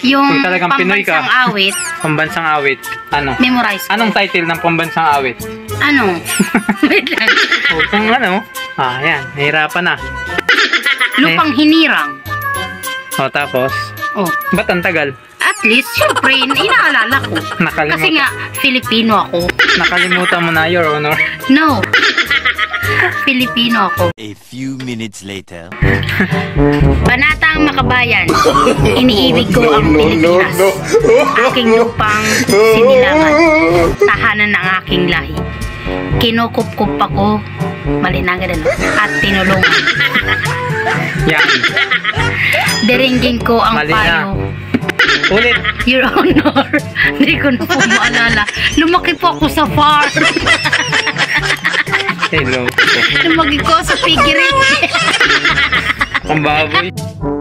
Yung Kung talagang Pinoy ka. pambansang awit, Pambansang awit. Ano? memorize ko. Anong title ng pambansang awit? Ano? Wait lang. Kung ano? Yan. Nahirapan na. Lupang hinirang. O, tapos? Oh. Ba't ang tagal? At least, syempre, inaalala ko. Kasi nga, Filipino ako. Nakalimutan mo na, Your Honor. No. Filipino ako. A few minutes later. Panatang makabayan, iniibig ko ang Pilipinas. Aking lupang sinilangan, tahanan ng aking lahi. Kinukup-kup ako, mali na ganun, at tinulungan. Yan. Diringgin ko ang Mali na. payo. Ulit. Your Honor, hindi ko na po maalala. Lumaki po ako sa farm. Hello. Lumaki ko sa piggery. Ang baboy.